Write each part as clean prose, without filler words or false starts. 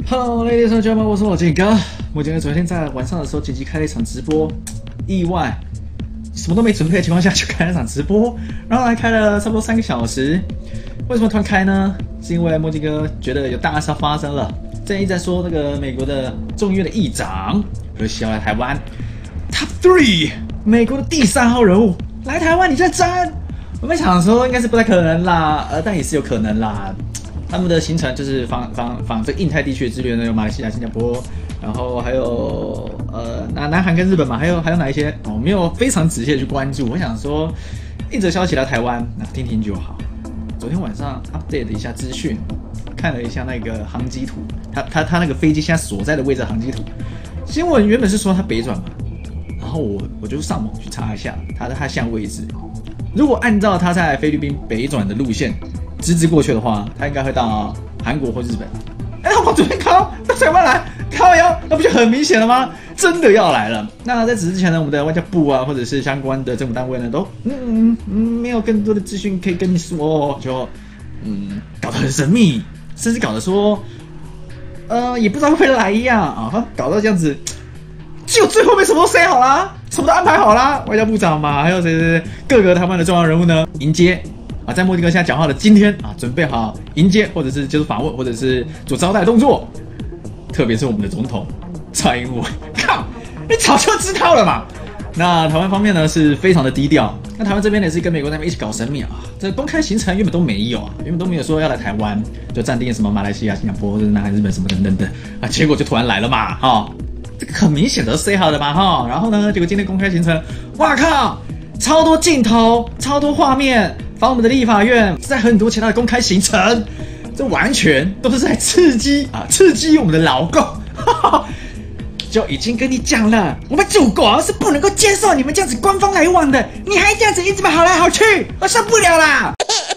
Hello, ladies and gentlemen，我是我金哥。我今天昨天在晚上的时候紧急开了一场直播，意外什么都没准备的情况下就开了一场直播，然后还开了差不多3个小时。为什么突然开呢？是因为墨金哥觉得有大事发生了。最近一直在说那个美国的众议院的议长何西要来台湾 ，Top 3， 美国的第3号人物来台湾，你在争？我们想说应该是不太可能啦，但也是有可能啦。他们的行程就是访这个印太地区的资源呢，有马来西亚、新加坡，然后还有南韩跟日本嘛，还有哪一些我没有非常仔细的去关注。我想说，一则消息来台湾，那听听就好。昨天晚上 update 一下资讯，看了一下那个航机图，他那个飞机现在所在的位置的航机图。新闻原本是说它北转嘛，然后我就上网去查一下它现在位置。如果按照它在菲律宾北转的路线直过去的话，它应该会到韩国或日本。我往左边靠，到台湾来，靠腰，那不就很明显了吗？真的要来了。那在此之前呢，我们的外交部啊，或者是相关的政府单位呢，都没有更多的资讯可以跟你说，就搞得很神秘，甚至搞得说也不知道会不会来一样啊，搞到这样子。就最后面什么都 say 好啦，什么都安排好啦，外交部长嘛，还有谁各个台湾的重要人物呢，迎接啊，在墨迪哥现在讲话的今天啊，准备好迎接或者是接受访问，或者是做招待动作，特别是我们的总统蔡英文，靠，你早就知道了嘛。那台湾方面呢是非常的低调，那台湾这边也是跟美国那边一起搞神秘啊，这公开行程原本都没有啊，原本都没有说要来台湾，就暂定什么马来西亚、新加坡或者南韩、日本什么等等等啊，结果就突然来了嘛，哈。这个很明显的 say 好的嘛哈，然后呢，结果今天公开行程，哇靠，超多镜头，超多画面，访我们的立法院，在很多其他的公开行程，这完全都是在刺激我们的老共，就已经跟你讲了，我们祖国是不能够接受你们这样子官方来往的，你还这样子一直跑来跑去，我受不了啦！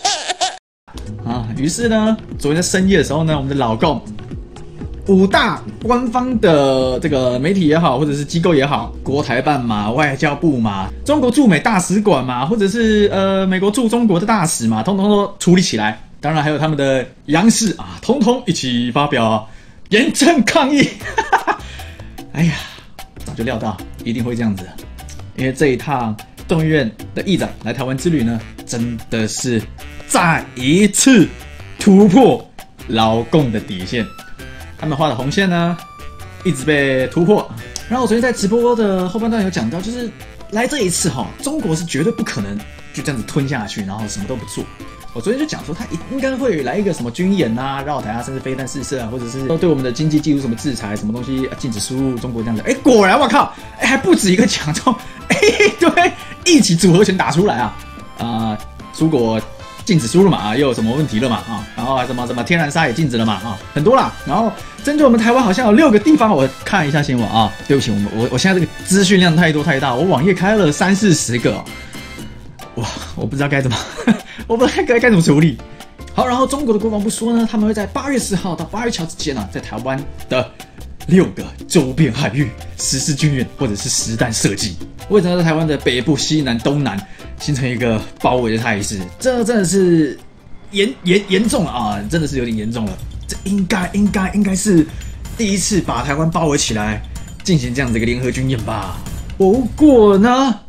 于是呢，昨天深夜的时候呢，我们的老共5大官方的这个媒体也好，或者是机构也好，国台办嘛、外交部嘛、中国驻美大使馆嘛，或者是美国驻中国的大使嘛，通通都处理起来。当然还有他们的央视啊，通通一起发表严正抗议。哎呀，早就料到一定会这样子，因为这一趟众议院的议长来台湾之旅呢，真的是再一次突破老共的底线。他们画的红线呢，一直被突破。然后我昨天在直播的后半段有讲到，就是来这一次中国是绝对不可能就这样子吞下去，然后什么都不做。我昨天就讲说，他应该会来一个什么军演啊、绕台啊，甚至飞弹试射啊，或者是对我们的经济技术什么制裁，什么东西禁止输入中国这样子。果然我靠，还不止一个讲中，对，一起组合拳打出来啊，出国禁止输入嘛，又有什么问题了嘛然后什么天然砂也禁止了嘛很多啦。然后针对我们台湾好像有6个地方，我看一下新闻啊，对不起，我现在这个资讯量太多太大，我网页开了30-40个哇，我不知道该怎么，我不知道该怎么处理。好，然后中国的国防部说呢，他们会在8月10号到8月7号之间在台湾的6个周边海域实施军演或者是实弹射击，为了在台湾的北部、西南、东南形成一个包围的态势，这真的是严重了啊！真的是有点严重了。这应该是第一次把台湾包围起来，进行这样的一个联合军演吧。不过呢，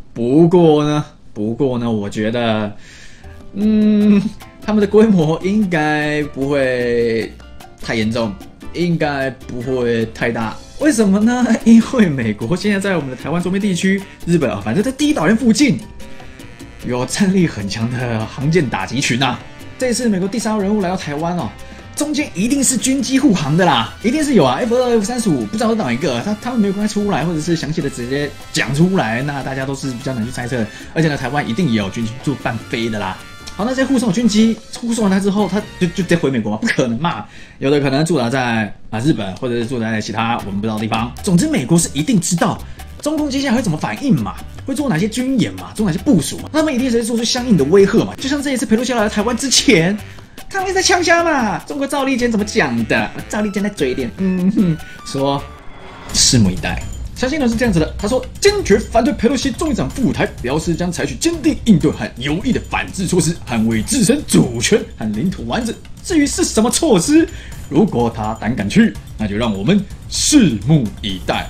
我觉得，他们的规模应该不会太严重，应该不会太大。为什么呢？因为美国现在在我们的台湾周边地区，日本反正在第一岛链附近有战力很强的航舰打击群这一次美国第3号人物来到台湾中间一定是军机护航的啦，一定是有F-22、F-35，不知道是哪一个，他们没有公开出来，或者是详细的直接讲出来，那大家都是比较难去猜测。而且呢，台湾一定也有军机驻伴飞的啦。好，那这些护送军机护送完它之后，它就直接回美国吗？不可能嘛，有的可能驻扎在日本，或者是驻扎在其他我们不知道的地方。总之，美国是一定知道中共接下来会怎么反应嘛，会做哪些军演嘛，做哪些部署嘛，他们一定是做出相应的威吓嘛。就像这一次裴洛西来台湾之前，他们在呛虾嘛，中国赵立坚怎么讲的？赵立坚在嘴脸，说拭目以待。相信呢是这样子的，他说坚决反对裴洛西众议长赴台，表示将采取坚定应对和有力的反制措施，捍卫自身主权和领土完整。至于是什么措施， 如果他胆敢去，那就让我们拭目以待。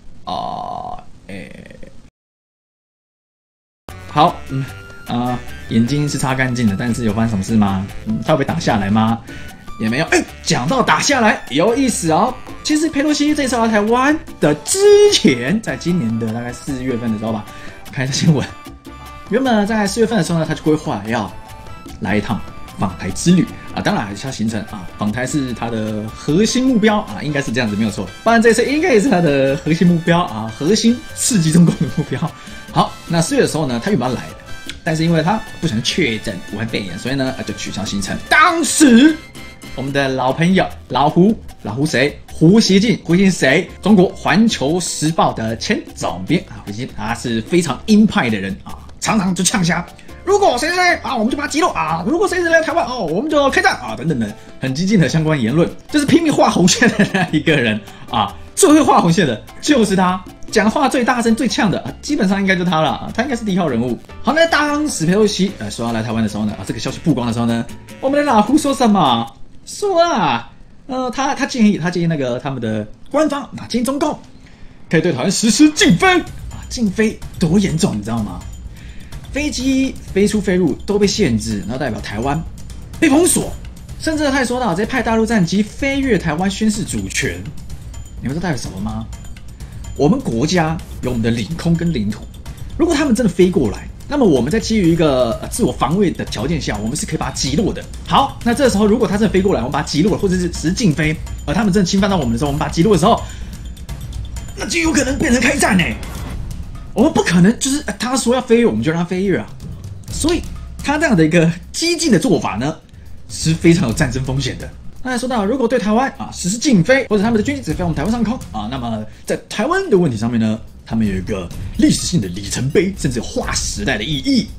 好，眼睛是擦干净的，但是有发生什么事吗？他会被打下来吗？也没有。讲到打下来，有意思哦。其实佩洛西这次来台湾的之前，在今年的大概4月份的时候吧，看一下新闻。原本在4月份的时候呢，他就规划要来一趟访台之旅啊，当然还是要行程啊，访台是他的核心目标啊，应该是这样子没有错。当然这次应该也是他的核心目标啊，核心刺激中共的目标。好，那4月的时候呢，他原本要来的，但是因为他不想确诊武汉肺炎，所以呢就取消行程。当时我们的老朋友老胡谁？胡锡进谁？中国环球时报的前总编啊，胡锡进他是非常鹰派的人啊，常常就呛瞎。如果谁啊，我们就把他击落啊！如果谁来台湾哦，我们就开战啊！等等的，很激进的相关言论，就是拼命画红线的那一个人啊！最会画红线的就是他，讲话最大声、最呛的，基本上应该就他了，他应该是第1号人物。好，那当时佩洛西说要来台湾的时候呢，这个消息曝光的时候呢，我们的老胡说什么？说啊，他建议那个他们的官方建议中共可以对台湾实施禁飞啊，禁飞多严重，你知道吗？飞机飞出飞入都被限制，然后代表台湾被封锁，甚至他还说到直接派大陆战机飞越台湾宣示主权。你们知道代表什么吗？我们国家有我们的领空跟领土，如果他们真的飞过来，那么我们在基于一个自我防卫的条件下，我们是可以把它击落的。好，那这时候如果他真的飞过来，我们把它击落了，或者是只是禁飞，而他们真的侵犯到我们的时候，我们把它击落的时候，那就有可能变成开战欸。我们不可能就是他说要飞越，我们就让他飞越啊。所以他这样的一个激进的做法呢，是非常有战争风险的。那说到如果对台湾实施禁飞，或者他们的军机只飞我们台湾上空那么在台湾的问题上面呢，他们有一个历史性的里程碑，甚至有划时代的意义。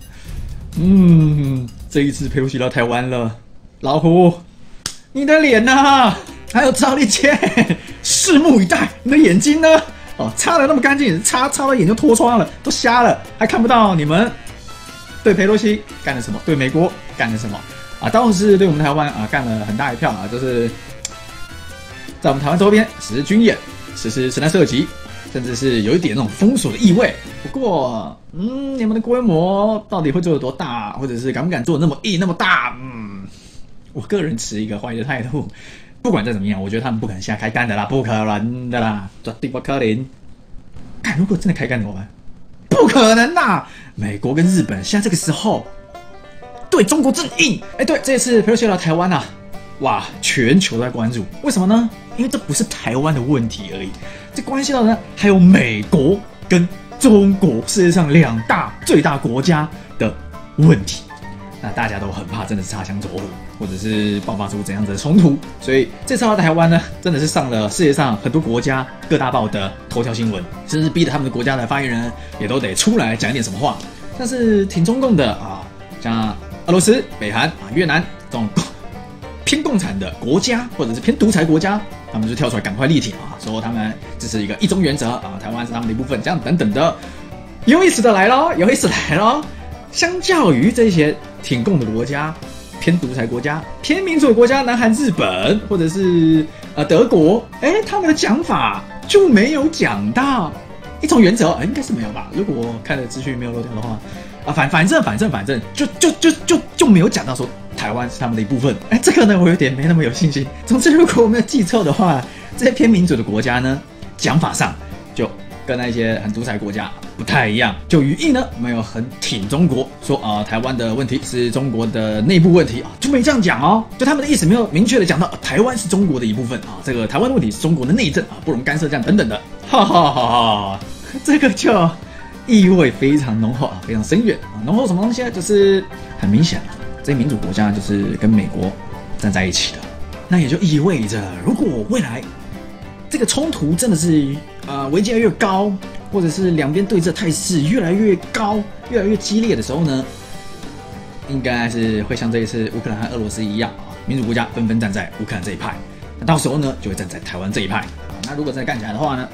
这一次佩洛西到台湾了，老胡，你的脸啊，还有赵立坚，拭目以待。你的眼睛呢？擦得那么干净，擦到眼就脱窗了，都瞎了，还看不到你们对佩洛西干了什么，对美国干了什么倒是对我们台湾干了很大一票就是在我们台湾周边实施军演，实施实弹射击，甚至是有一点那种封锁的意味。不过，你们的规模到底会做得多大，或者是敢不敢做得那么硬那么大？我个人持一个怀疑的态度。不管再怎么样，我觉得他们不可能现在开干的啦，不可能的啦，绝对不可能。如果真的开干怎么办？不可能啦！美国跟日本现在这个时候对中国正硬。对，这次佩洛西来台湾哇，全球都在关注。为什么呢？因为这不是台湾的问题而已，这关系到呢还有美国跟中国世界上最大国家的问题。那大家都很怕，真的是擦枪走火，或者是爆发出怎样子的冲突，所以这次到台湾呢，真的是上了世界上很多国家各大报的头条新闻，甚至逼得他们的国家的发言人也都得出来讲一点什么话。像是挺中共的像俄罗斯、北韩越南这种偏共产的国家，或者是偏独裁国家，他们就跳出来赶快力挺说他们支持一个一中原则台湾是他们的一部分，这样等等的。有意思来咯。相较于这些挺共的国家、偏独裁国家、偏民主的国家，南韩、日本或者是德国，他们的讲法就没有讲到一中原则，应该是没有吧？如果我看的资讯没有漏掉的话，反正就没有讲到说台湾是他们的一部分。这个呢，我有点没那么有信心。总之，如果我没有记错的话，这些偏民主的国家呢，讲法上就跟那些很独裁国家不太一样，就语义呢没有很挺中国，说台湾的问题是中国的内部问题就没这样讲就他们的意思没有明确的讲到台湾是中国的一部分这个台湾的问题是中国的内政不容干涉这样等等的，这个就意味非常浓厚非常深远浓厚什么东西呢？就是很明显这些民主国家就是跟美国站在一起的，那也就意味着如果未来这个冲突真的是危机越来越高，或者是两边对峙的态势越来越高、越来越激烈的时候呢，应该是会像这一次乌克兰和俄罗斯一样民主国家纷纷站在乌克兰这一派，那到时候呢就会站在台湾这一派那如果真的干起来的话呢，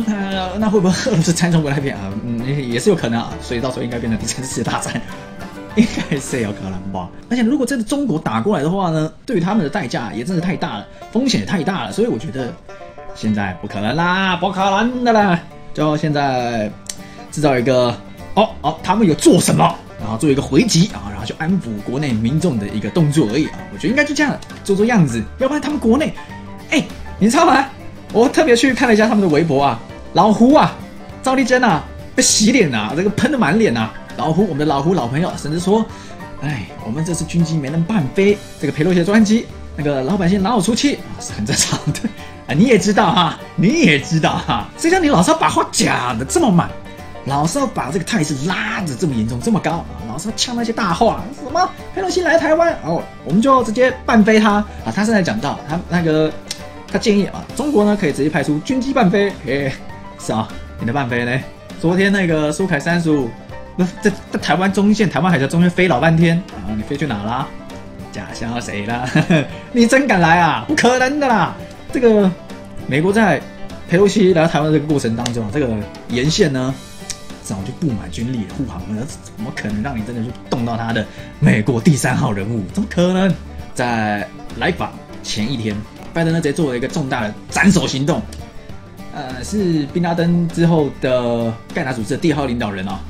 那会不会俄罗斯参中国那边也是有可能所以到时候应该变成第三次世界大战。 应该是有可能吧。而且如果真的中国打过来的话呢，对于他们的代价也真的太大了，风险也太大了，所以我觉得现在不可能啦，不可能的啦。就现在制造一个他们有做什么，然后做一个回击啊，然后就安抚国内民众的一个动作而已啊。我觉得应该就这样做样子，要不然他们国内，你知道吗？我特别去看了一下他们的微博啊，老胡啊，赵丽珍啊，被洗脸啊，这个喷得满脸啊。老胡，我们的老胡老朋友，甚至说，我们这次军机没能办飞这个裴洛西的专机，那个老百姓哪有出气啊，是很正常的啊。你也知道哈，谁叫你老是要把话讲得这么满，老是要把这个态势拉得这么严重这么高啊，老是要呛那些大话，什么裴洛西来台湾我们就直接办飞他啊。他现在讲到他建议啊，中国呢可以直接派出军机办飞，是啊，你的办飞呢？昨天那个苏凯35。在台湾中线、台湾海峡中间飞老半天啊！你飞去哪啦？假笑谁啦？你真敢来啊？不可能的啦！这个美国在裴洛西来到台湾的这个过程当中，这个沿线呢早就布满军力护航了，怎么可能让你真的去动到他的美国第3号人物？怎么可能？在来访前一天，拜登呢直接做了一个重大的斩首行动，是宾拉登之后的盖达组织的第2号领导人哦。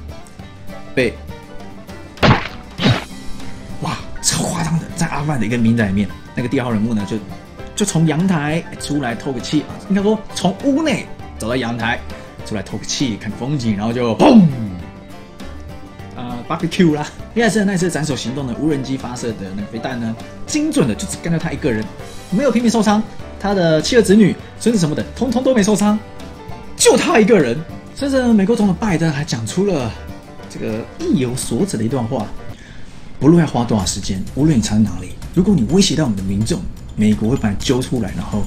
超夸张的，在阿富汗的一个民宅里面，那个第2号人物呢，就从阳台出来透个气啊，应该说从屋内走到阳台出来透个气，看风景，然后就砰，barbecue 啦。另外是那次斩首行动呢，无人机发射的那个飞弹呢，精准的就只干掉他一个人，没有平民受伤，他的妻儿子女、孙子什么的，通通都没受伤，就他一个人。甚至美国总统拜登还讲出了这个意有所指的一段话，不论要花多少时间，无论你藏在哪里，如果你威胁到我们的民众，美国会把你揪出来，然后，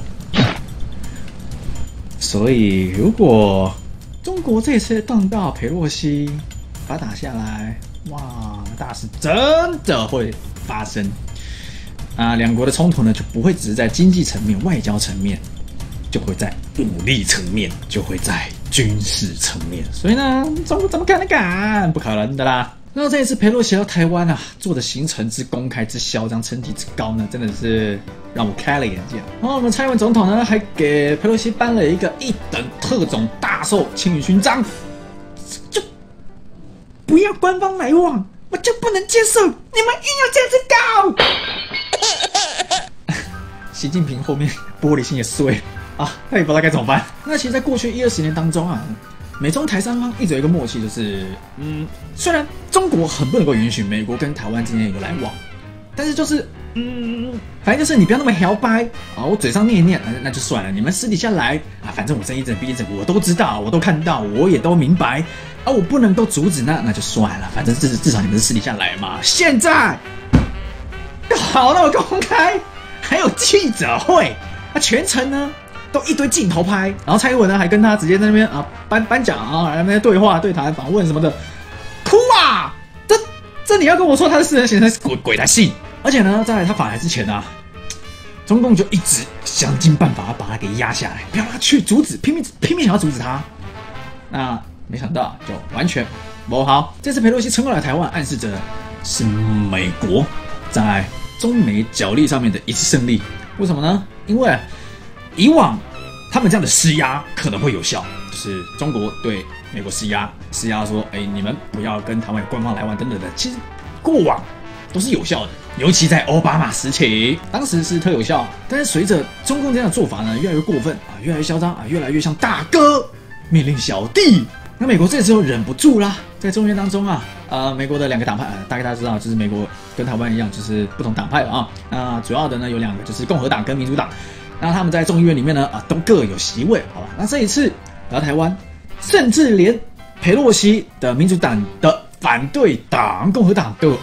所以如果中国这次动到裴洛西，把它打下来，哇，大事真的会发生啊！两国的冲突呢，就不会只是在经济层面、外交层面，就会在武力层面，就会在军事层面，所以呢，中国怎么可能敢？不可能的啦！那这一次裴洛西到台湾啊，做的行程之公开、之嚣张、成绩之高呢，真的是让我开了眼界。然后我们蔡英文总统呢，还给裴洛西颁了一个1等特种大绶青云勋章，就不要官方来往，我就不能接受，你们硬要这样子搞。习近平后面玻璃心也碎啊，他也不知道该怎么办。那其实，在过去10-20年当中啊，美中台三方一直有一个默契，就是虽然中国很不能够允许美国跟台湾之间有来往，但是就是反正就是你不要那么摇摆啊，我嘴上念一念，那就算了，你们私底下来啊，反正我睁一只眼闭一只眼，我都知道，我都看到，我也都明白啊，我不能够阻止，那就算了，反正至少你们是私底下来嘛。现在搞那么公开，还有记者会，那全程呢都一堆镜头拍，然后蔡英文呢还跟他直接在那边啊颁奖啊，那边对话、对谈、访问什么的，哭啊！这你要跟我说他的私人行程是鬼才信！而且呢，在他返来之前啊，中共就一直想尽办法把他给压下来，不要让他去阻止，拼命想要阻止他。那没想到就完全不好。这次裴洛西撑过来台湾，暗示着是美国在中美角力上面的一次胜利。为什么呢？因为以往他们这样的施压可能会有效，就是中国对美国施压说，你们不要跟台湾有官方来往等等的，其实过往都是有效的，尤其在奥巴马时期，当时是特有效。但是随着中共这样的做法呢，越来越过分啊，越来越嚣张啊，越来越像大哥命令小弟。那美国这时候忍不住啦，在众议院当中啊，美国的2个党派，大概大家知道，就是美国跟台湾一样，就是不同党派啊。那主要的呢有2个，就是共和党跟民主党。那他们在众议院里面呢，都各有席位，好吧？那这一次来到台湾，甚至连裴洛西的民主党的反对党共和党都有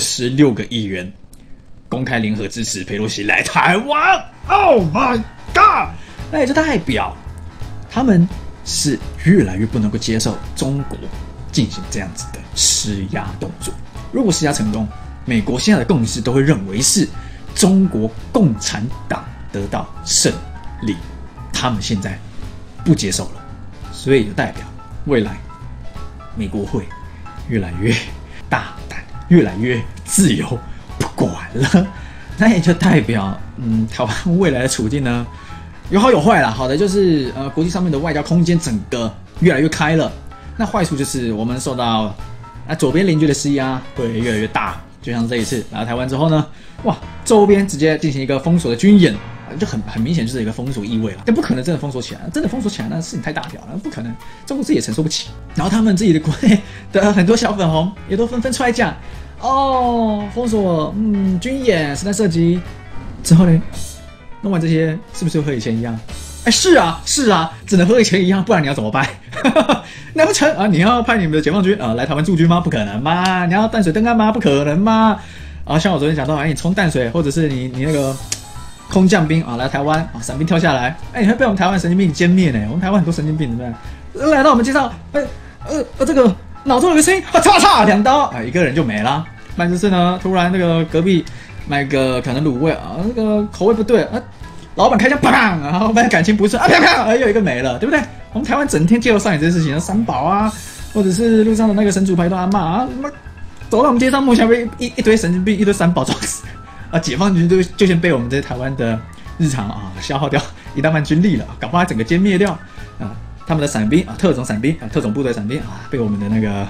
26个议员公开联合支持裴洛西来台湾。Oh my god！ 那也就代表他们是越来越不能够接受中国进行这样子的施压动作。如果施压成功，美国现在的共识都会认为是中国共产党得到胜利，他们现在不接受了，所以就代表未来美国会越来越大胆， 越来越自由，不管了。那也就代表，台湾未来的处境呢，有好有坏啦。好的就是国际上面的外交空间整个越来越开了。那坏处就是我们受到左边邻居的施压会越来越大。就像这一次来到台湾之后呢，哇，周边直接进行一个封锁的军演，就很明显就是一个封锁意味了。但不可能真的封锁起来，真的封锁起来那事情太大条了，不可能，中国自己也承受不起。然后他们自己的国内的很多小粉红也都纷纷出来讲，封锁，军演、实弹射击之后呢，弄完这些是不是和以前一样？是啊，只能和以前一样，不然你要怎么办？难不成啊，你要派你们的解放军来台湾驻军吗？不可能嘛！你要淡水登岸吗？不可能嘛！像我昨天讲到，你冲淡水，或者是你那个空降兵来台湾伞兵跳下来，你会被我们台湾神经病歼灭呢。我们台湾很多神经病，对不对？来到我们街上，这个脑中有个声音，嚓2刀，一个人就没了。不然就是呢，突然那个隔壁买个可能卤味那个口味不对老板开枪，砰！然后感情不顺砰！又一个没了，对不对？我们台湾整天接受上演这些事情，三宝或者是路上的那个神主牌都阿嬷走到我们街上，目前被一堆神经病、一堆三宝撞死解放军就先被我们这些台湾的日常消耗掉一大半军力了，搞不好整个歼灭掉他们的伞兵特种伞兵特种部队伞兵被我们的那个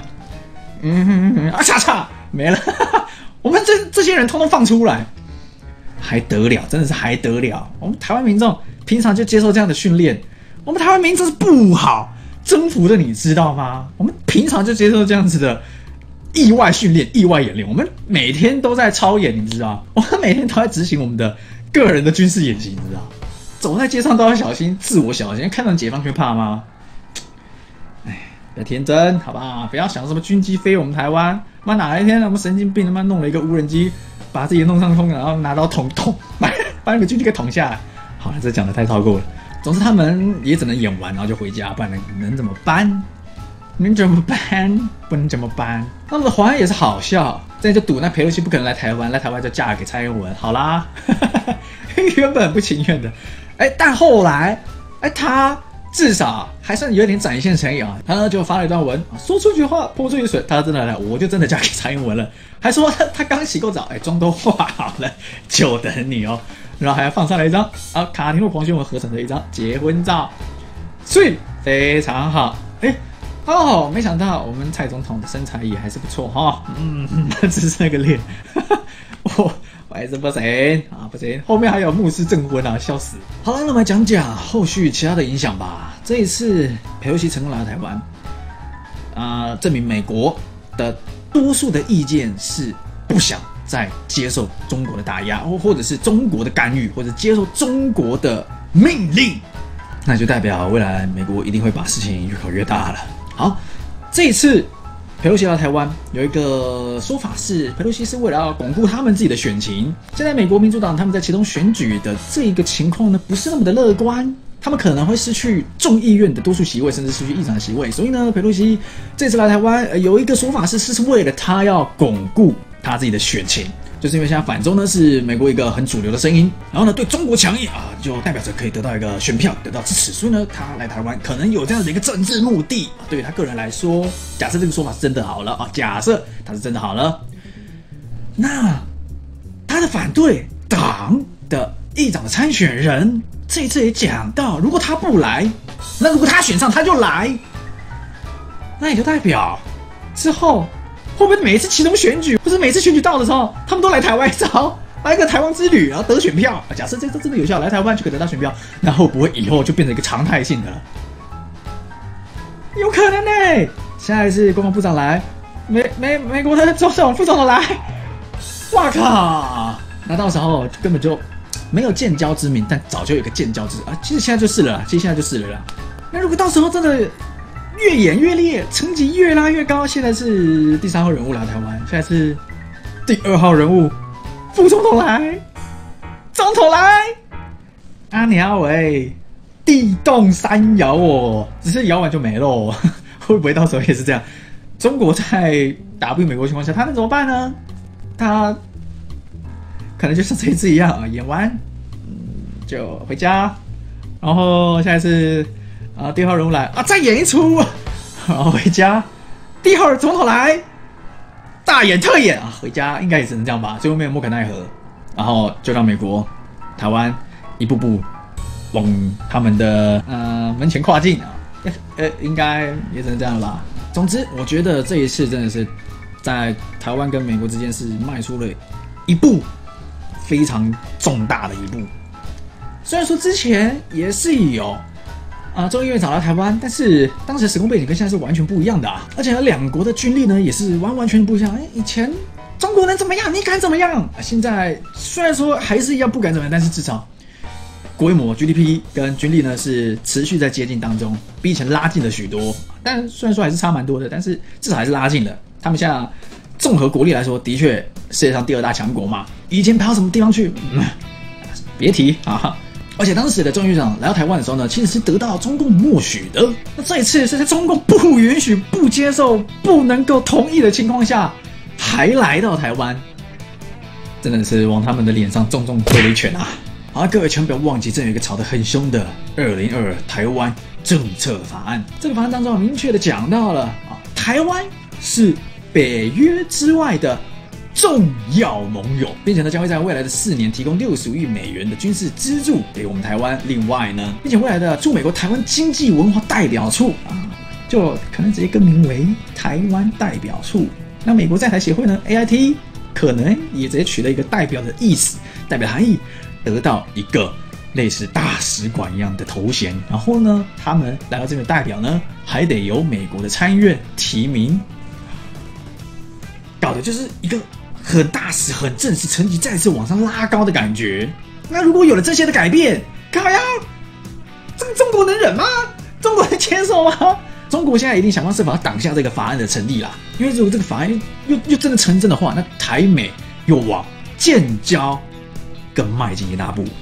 没了，我们这些人通通放出来。还得了，真的是还得了！我们台湾民众平常就接受这样的训练，我们台湾民众是不好征服的，你知道吗？我们平常就接受这样子的意外训练、意外演练，我们每天都在操演，你知道？我们每天都在执行我们的个人的军事演习，你知道？走在街上都要小心，自我小心。看到解放军怕吗？不要天真，好不好？不要想什么军机飞我们台湾，哪一天我们神经病弄了一个无人机。把自己弄上空，然后拿刀捅，把那个军机给捅下来。好了，这讲的太超过了。总之他们也只能演完，然后就回家，不然能怎么办？能怎么办？不能怎么办？他们的谎言也是好笑，这就赌那裴洛西不可能来台湾，来台湾就嫁给蔡英文。好啦，原本不情愿的，但后来，他至少还算有点展现诚意他就发了一段文，说出句话泼出去水，他真的来，我就真的嫁给蔡英文了，还说他刚洗过澡，妆都化好了，就等你哦，然后还放上了一张卡廷诺黄轩文合成的一张结婚照，所以非常好，没想到我们蔡总统的身材也还是不错只是那个脸，我还是不行不行，后面还有牧师证婚笑死。好了，那我们来讲讲后续其他的影响吧。这一次裴洛西成功来到台湾证明美国的多数的意见是不想再接受中国的打压，或者是中国的干预，或者接受中国的命令，那就代表未来美国一定会把事情越搞越大了。好，这一次裴洛西来台湾有一个说法是，裴洛西是为了要巩固他们自己的选情。现在美国民主党他们在启动选举的这个情况呢，不是那么的乐观，他们可能会失去众议院的多数席位，甚至失去议长的席位。所以呢，裴洛西这次来台湾有一个说法是为了他要巩固他自己的选情。就是因为现在反中呢是美国一个很主流的声音，然后呢对中国强硬就代表着可以得到一个选票，得到支持，所以呢他来台湾可能有这样的一个政治目的。对于他个人来说，假设这个说法是真的好了假设他是真的好了，那他的反对党的议长的参选人这一次也讲到，如果他不来，那如果他选上他就来，那也就代表之后会不会每一次启动选举，或者每次选举到的时候，他们都来台湾一遭，来一个台湾之旅，然后得选票？假设这真的有效，来台湾就可以得到选票，那会不会以后就变成一个常态性的了？有可能呢。下一次国防部长来，美国的总统、副总统来，哇靠！那到时候根本就没有建交之名，但早就有一个建交之其实现在就是了啦，那如果到时候真的越演越烈，层级越拉越高，现在是第3号人物来台湾，现在是第2号人物，副总统来，总统来，阿鸟喂，地动山摇只是摇完就没了会不会到时候也是这样？中国在打不赢美国的情况下，他能怎么办呢？他可能就像这一次一样演完就回家，然后下一次第2号人物来再演一出，然后回家，第1号总统来， 大眼特眼啊，回家应该也只能这样吧，最后面莫可奈何，然后就让美国、台湾一步步往他们的门前跨进啊，应该也只能这样了吧。总之，我觉得这一次真的是在台湾跟美国之间是迈出了一步非常重大的一步。虽然说之前也是有众议院找到台湾，但是当时的时空背景跟现在是完全不一样的啊，而且两国的军力呢也是完完全全不一样。以前中国能怎么样，你敢怎么样？现在虽然说还是一样不敢怎么样，但是至少规模 GDP 跟军力呢是持续在接近当中，比以前拉近了许多。但虽然说还是差蛮多的，但是至少还是拉近了。他们现在综合国力来说，的确世界上第2大强国嘛。以前跑到什么地方去？别提啊！而且当时的众议院长来到台湾的时候呢，其实是得到中共默许的。那这一次是在中共不允许、不接受、不能够同意的情况下，还来到台湾，真的是往他们的脸上重重推了一拳啊！好，各位千万不要忘记，这有一个吵得很凶的2022台湾政策法案。这个法案当中明确的讲到了台湾是北约之外的重要盟友，并且呢将会在未来的4年提供65亿美元的军事资助给我们台湾。另外呢，并且未来的驻美国台湾经济文化代表处就可能直接更名为台湾代表处。那美国在台协会呢 AIT 可能也直接取了一个代表的意思，代表含义，得到一个类似大使馆一样的头衔。然后呢，他们来到这边代表呢，还得由美国的参议院提名，搞的就是一个很大使、很正式，层级再次往上拉高的感觉。那如果有了这些的改变，靠呀，这个中国能忍吗？中国能接受吗？中国现在一定想方设法要挡下这个法案的成立啦。因为如果这个法案又真的成真的话，那台美又往建交更迈进一大步。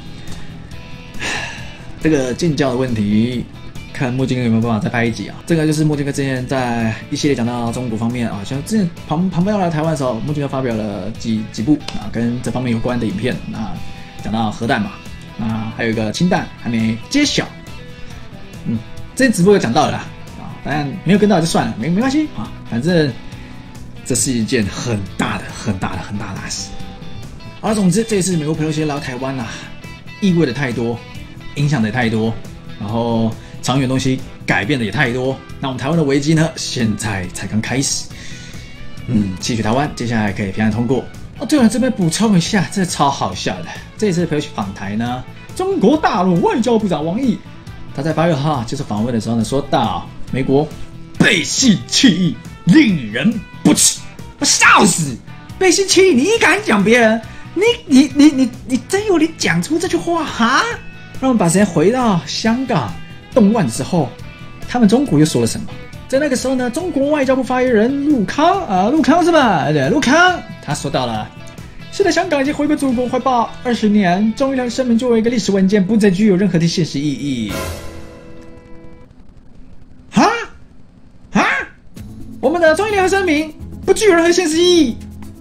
这个建交的问题，看墨镜哥有没有办法再拍一集啊？这个就是墨镜哥之前在一系列讲到中国方面像之前庞培要来台湾的时候，墨镜哥发表了几部跟这方面有关的影片。讲到核弹嘛，还有一个氢弹还没揭晓。之前直播有讲到了啦，但没有跟到就算了，没关系啊，反正这是一件很大的大事。好了，总之这一次美国裴洛西来到台湾意味的太多，影响的也太多，然后长远的东西改变的也太多。那我们台湾的危机呢，现在才刚开始。期许台湾接下来可以平安通过。对了，这边补充一下，这超好笑的。这一次裴洛西访台呢，中国大陆外交部长王毅，他在8月号接受访问的时候呢，说到美国背信弃义，令人不齿。我笑死！背信弃义，你敢讲别人？你真有脸讲出这句话哈？让我们把时间回到香港动乱之后，他们中国又说了什么？在那个时候呢，中国外交部发言人陆康是吧？对，陆康他说到了，现在香港已经回归祖国怀抱20年，中英联合声明作为一个历史文件，不再具有任何的现实意义。我们的中英联合声明不具有任何现实意义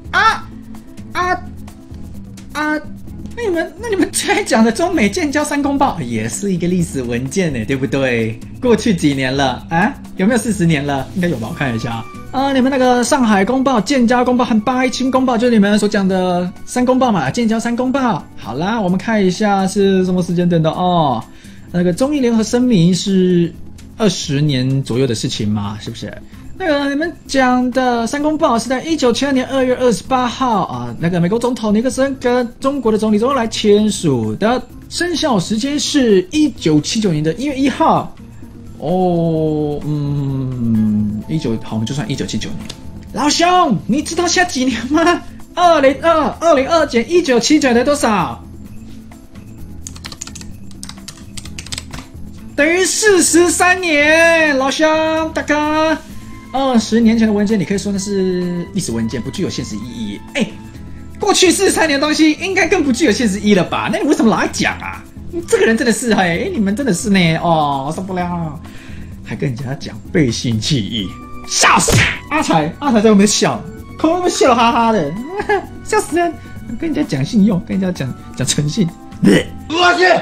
那你们现在讲的中美建交3公报也是一个历史文件呢，对不对？过去几年了有没有40年了？应该有吧，我看一下你们那个上海公报、建交公报和八一清公报，就是你们所讲的3公报嘛，建交3公报。好啦，我们看一下是什么时间点的哦。那个中英联合声明是20年左右的事情嘛，是不是？那个你们讲的3公报是在1972年2月28号那个美国总统尼克森跟中国的总理周恩来签署的，生效时间是1979年的1月1号。好，我们就算1979年。老兄，你知道现在几年吗？2020减1979的多少？等于43年。老兄，大哥。20年前的文件，你可以说那是历史文件，不具有现实意义。过去43年的东西应该更不具有现实意义了吧？那你为什么老爱讲啊？你这个人真的是你们真的是呢受不了，还跟人家讲背信弃义，笑死！阿财在后面笑，口那么笑哈哈的，笑死人！跟人家讲信用，跟人家讲诚信， 恶心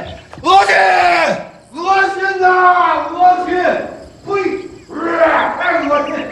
呐！恶心！呸！太恶心！